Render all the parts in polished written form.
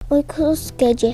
Uykusuz gece.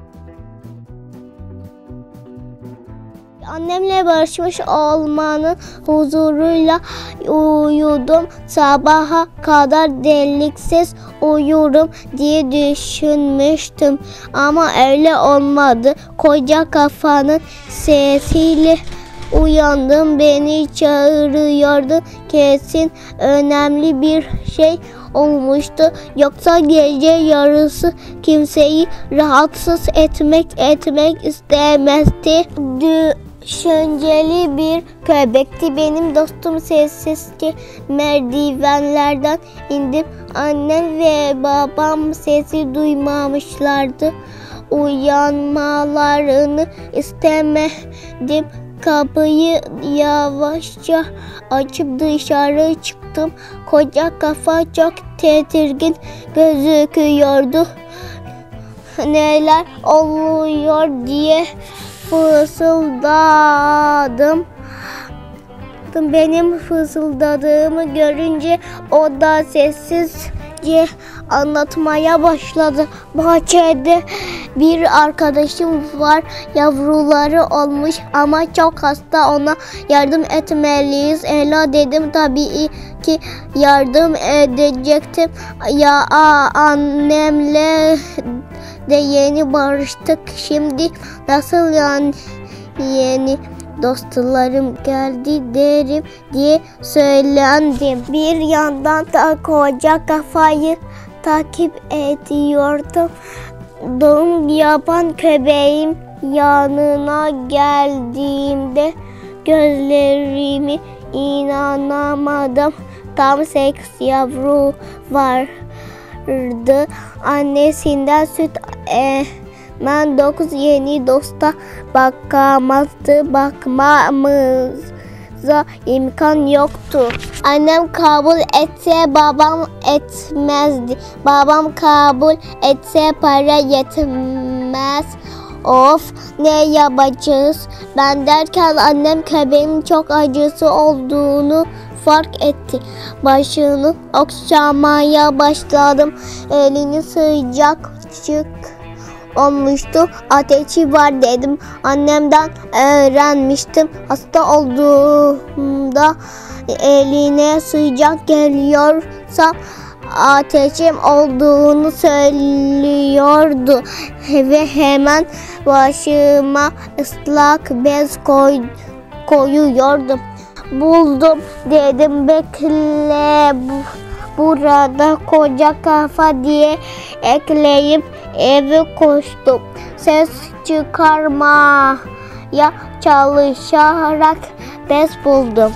Annemle barışmış olmanın huzuruyla uyudum. Sabaha kadar deliksiz uyurum diye düşünmüştüm. Ama öyle olmadı. Koca kafanın sesiyle uyandım. Beni çağırıyordu. Kesin önemli bir şey olmuştu. Yoksa gece yarısı kimseyi rahatsız etmek istemezdi. Düşünceli bir köpekti benim dostum. Sessizce merdivenlerden indim. Annem ve babam sesi duymamışlardı. Uyanmalarını istemedim. Kapıyı yavaşça açıp dışarı çıktım. Koca kafa çok tedirgin gözüküyordu. Neler oluyor diye fısıldadım. Benim fısıldadığımı görünce o da sessizce anlatmaya başladı. Bahçede bir arkadaşım var. Yavruları olmuş ama çok hasta. Ona yardım etmeliyiz. Ela dedim. Tabii ki yardım edecektim. Ya annemle de yeni barıştık. Şimdi nasıl yani yeni dostlarım geldi derim diye söylendim. Bir yandan da koca kafayı takip ediyordum. Doğum yapan köpeğim yanına geldiğimde gözlerimi inanamadım. Tam 8 yavru vardı. Annesinden süt ben 9 yeni dosta bakamazdı. Bakmamıza imkan yoktu. Annem kabul etse babam etmezdi. Babam kabul etse para yetmez. Of, ne yapacağız? Ben derken annem köpeğin çok acısı olduğunu fark etti. Başını okşamaya başladım. Elini sıcacık olmuştu. Ateşi var dedim. Annemden öğrenmiştim. Hasta olduğumda eline sıcak geliyorsa ateşim olduğunu söylüyordu. Ve hemen başıma ıslak bez koyuyordum. Buldum dedim, bekle burada koca kafa diye ekleyip eve koştum. Ses çıkarmaya çalışarak bez buldum.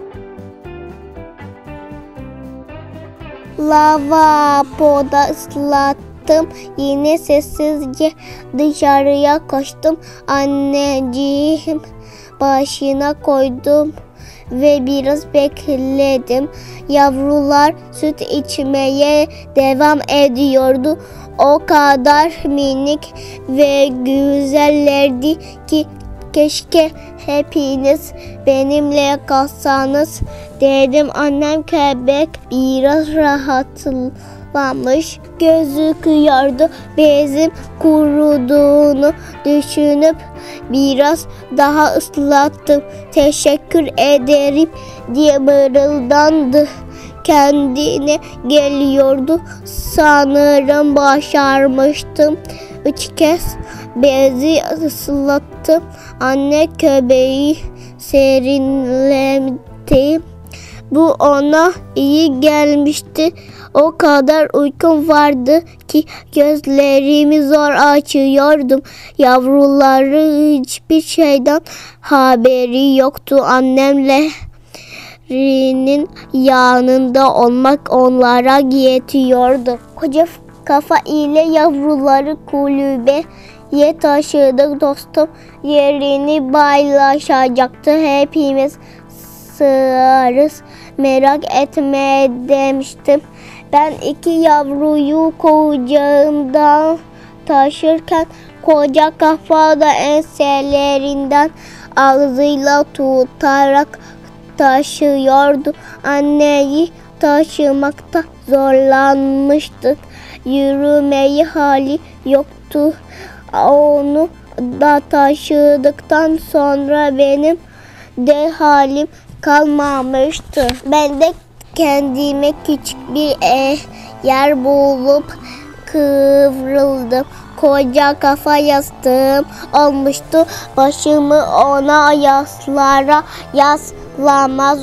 Lavaboda ıslattım. Yine sessizce dışarıya koştum. Anneciğim başına koydum ve biraz bekledim. Yavrular süt içmeye devam ediyordu. O kadar minik ve güzellerdi ki keşke hepiniz benimle kalsanız dedim. Annem köpek biraz rahatlamış gözüküyordu. Bezim kuruduğunu düşünüp biraz daha ıslattım. Teşekkür ederim diye mırıldandı. Kendine geliyordu. Sanırım başarmıştım. 3 kez bezi ıslattım. Anne köpeği serinletti. Bu ona iyi gelmişti. O kadar uykum vardı ki gözlerimi zor açıyordum. Yavruları hiçbir şeyden haberi yoktu. Annemlerin yanında olmak onlara yetiyordu. Koca kafa ile yavruları kulübeye taşıdık. Dostum yerini paylaşacaktı. Hepimiz sığarız, merak etme demiştim. Ben 2 yavruyu kucağımdan taşırken koca kafa da enselerinden ağzıyla tutarak taşıyordu. Anneyi taşımakta zorlanmıştık. yürümeyi hali yoktu. Onu da taşıdıktan sonra benim de halim kalmamıştı. Ben de kendime küçük bir yer bulup kıvrıldım. Koca kafa yastığım olmuştu. Başımı ona yaslamaz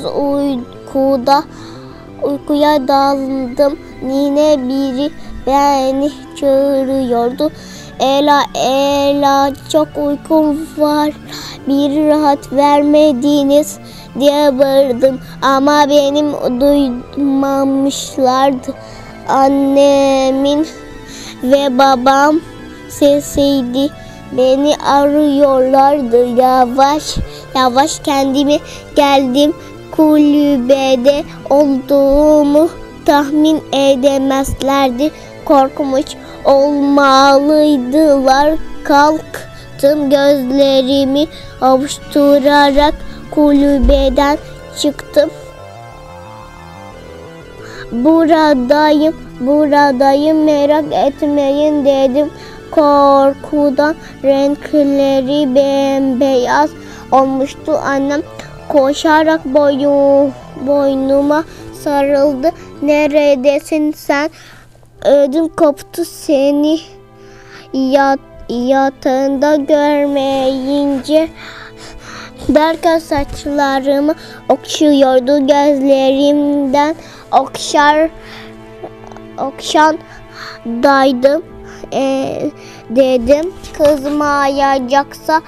uykuya daldım. Yine biri beni çağırıyordu. Ela çok uykum var. Bir rahat vermediniz diye bağırdım. Ama benim duymamışlardı. Annemin ve babam sesiydi. Beni arıyorlardı. Yavaş kendime geldim. Kulübede olduğumu tahmin edemezlerdi. Korkmuş olmalıydılar. Kalktım, gözlerimi avuşturarak kulübeden çıktım. Buradayım, merak etmeyin dedim. Korkudan renkleri bembeyaz olmuştu. Annem koşarak boynuma sarıldı. Neredesin sen? Ödüm koptu seni yatağında görmeyince derken saçlarımı okşuyordu, gözlerimden okşandaydım. Dedim kızmayacaksa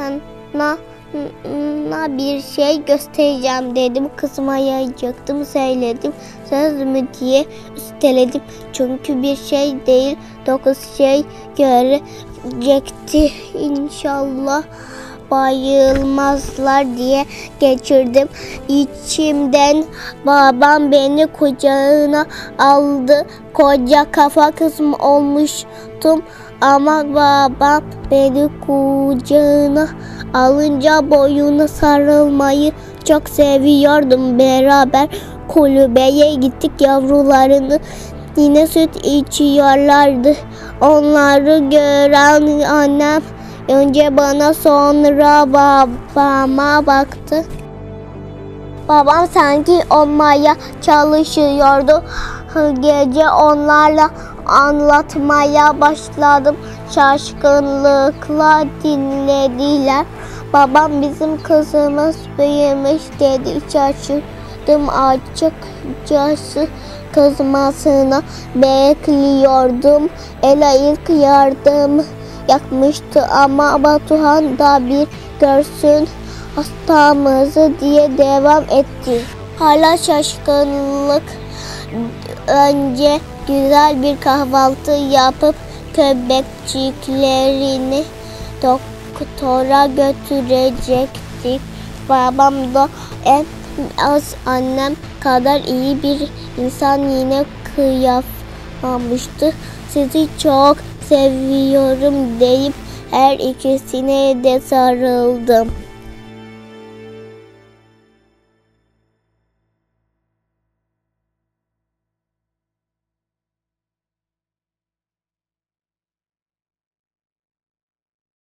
bir şey göstereceğim dedim. Kızmayacaktım, söyledim. Söz mü diye üsteledim. Çünkü bir şey değil, 9 şey görecekti. İnşallah bayılmazlar diye geçirdim. İçimden babam beni kucağına aldı. Koca kafa kızım olmuştum. Ama babam beni kucağına alınca boyuna sarılmayı çok seviyordum. Beraber kulübeye gittik, yavrularını yine süt içiyorlardı. Onları gören annem önce bana sonra babama baktı. Babam sanki olmaya çalışıyordu. Gece onlarla anlatmaya başladım. Şaşkınlıkla dinlediler. Babam bizim kızımız büyümüş dedi. Şaşırdım açıkçası. Kızmasını bekliyordum. Ela ilk yardım yapmıştı ama Batuhan da bir görsün hastamızı diye devam etti. Hala şaşkınlık. Önce güzel bir kahvaltı yapıp köpekçiklerini doktora götürecektik. Babam da en az annem kadar iyi bir insan, yine kıyamamıştı. Sizi çok seviyorum deyip her ikisine de sarıldım.